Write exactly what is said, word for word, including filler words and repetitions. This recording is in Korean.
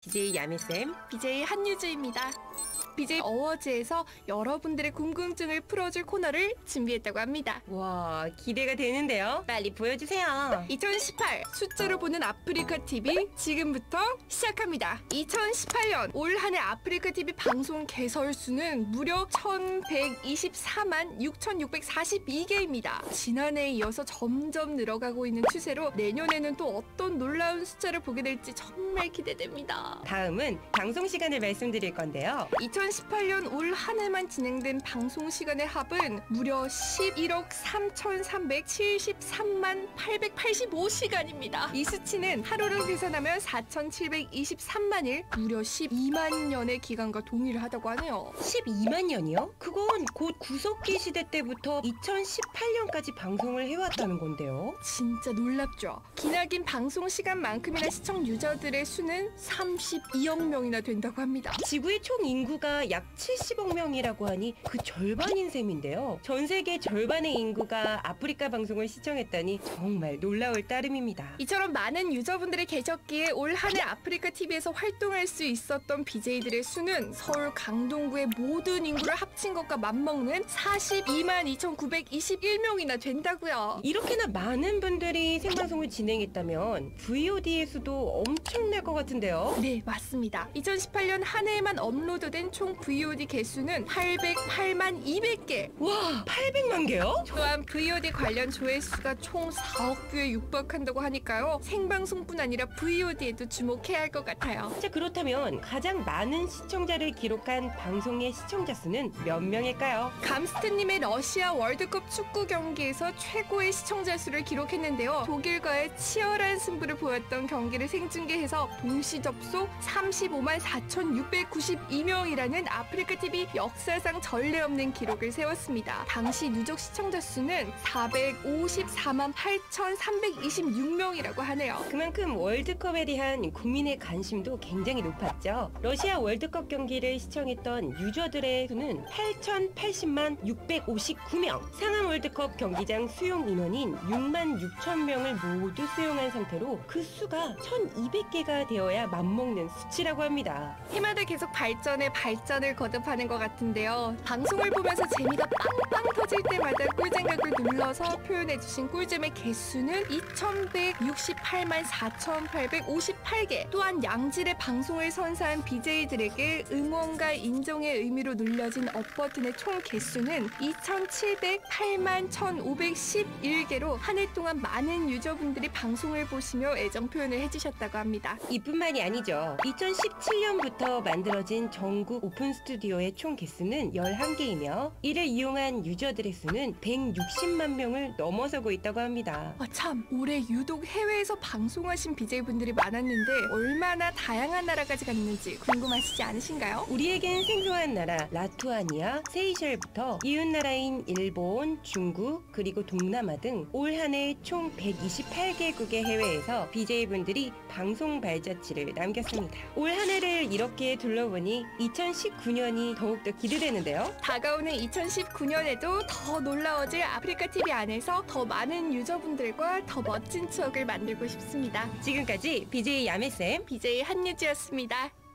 비제이 야매쌤, 비제이 한유주입니다. 비제이 어워즈에서 여러분들의 궁금증을 풀어줄 코너를 준비했다고 합니다. 와, 기대가 되는데요. 빨리 보여주세요. 이천십팔 숫자로 보는 아프리카 티비 지금부터 시작합니다. 이천십팔 년 올 한 해 아프리카 티비 방송 개설수는 무려 천백이십사만 육천육백사십이 개입니다. 지난해에 이어서 점점 늘어가고 있는 추세로 내년에는 또 어떤 놀라운 숫자를 보게 될지 정말 기대됩니다. 다음은 방송 시간을 말씀드릴 건데요. 이천십팔 년 올 한 해만 진행된 방송 시간의 합은 무려 십일억 삼천삼백칠십삼만 팔백팔십오 시간입니다. 이 수치는 하루로 계산하면 사천칠백이십삼만 일, 무려 십이만 년의 기간과 동일하다고 하네요. 십이만 년이요? 그건 곧 구석기 시대 때부터 이천십팔 년까지 방송을 해왔다는 건데요. 진짜 놀랍죠? 기나긴 방송 시간만큼이나 시청 유저들의 수는 삼십이억 명이나 된다고 합니다. 지구의 총 인구가 약 칠십억 명이라고 하니 그 절반인 셈인데요. 전 세계 절반의 인구가 아프리카 방송을 시청했다니 정말 놀라울 따름입니다. 이처럼 많은 유저분들의 계셨기에 올 한 해 아프리카 티비에서 활동할 수 있었던 비제이들의 수는 서울 강동구의 모든 인구를 합친 것과 맞먹는 사십이만 이천구백이십일 명이나 된다고요. 이렇게나 많은 분들이 생방송을 진행했다면 브이오디의 수도 엄청날 것 같은데요. 네, 맞습니다. 이천십팔 년 한 해에만 업로드된 총 브이오디 개수는 팔백팔만 이백 개. 와, 팔백만 개요? 또한 브이오디 관련 조회수가 총 사억 뷰에 육박한다고 하니까요. 생방송뿐 아니라 브이오디에도 주목해야 할 것 같아요. 자, 그렇다면 가장 많은 시청자를 기록한 방송의 시청자 수는 몇 명일까요? 감스트님의 러시아 월드컵 축구 경기에서 최고의 시청자 수를 기록했는데요. 독일과의 치열한 승부를 보였던 경기를 생중계해서 동시 접속 삼십오만 사천육백구십이 명이라는 아프리카 티비 역사상 전례 없는 기록을 세웠습니다. 당시 누적 시청자 수는 사백오십사만 팔천삼백이십육 명이라고 하네요. 그만큼 월드컵에 대한 국민의 관심도 굉장히 높았죠. 러시아 월드컵 경기를 시청했던 유저들의 수는 팔천팔십만 육백오십구 명, 상암 월드컵 경기장 수용 인원인 육만 육천 명을 모두 수용한 상태로 그 수가 천이백 개가 되어야 맞먹는 수치라고 합니다. 해마다 계속 발전에 발전을 거듭하는 것 같은데요. 방송을 보면서 재미가 빵빵 터질 때마다 꿀잼각을 눌러서 표현해주신 꿀잼의 개수는 이천백육십팔만 사천팔백오십팔 개. 또한 양질의 방송을 선사한 비제이들에게 응원과 인정의 의미로 눌려진 업버튼의 총 개수는 이천칠백팔만 천오백십일 개로 한 해 동안 많은 유저분들이 방송을 보시며 애정 표현을 해주셨다고 합니다. 이뿐만이 아니죠. 이천십칠 년부터 만들어진 전국 오픈 스튜디오의 총 개수는 열한 개이며 이를 이용한 유저들의 수는 백육십만 명을 넘어서고 있다고 합니다. 아, 참 올해 유독 해외에서 방송하신 비제이분들이 많았는데 얼마나 다양한 나라까지 갔는지 궁금하시지 않으신가요? 우리에겐 생소한 나라 라투아니아, 세이셸부터 이웃나라인 일본, 중국, 그리고 동남아 등 올 한 해 총 백이십팔 개국의 해외에서 비제이분들이 방송 발자취를 남겼습니다. 올 한 해를 이렇게 둘러보니 이천십구 년이 더욱더 기대되는데요. 다가오는 이천십구 년에도 더 놀라워질 아프리카 티비 안에서 더 많은 유저분들과 더 멋진 추억을 만들고 싶습니다. 지금까지 비제이 야매쌤, 비제이 한유지였습니다.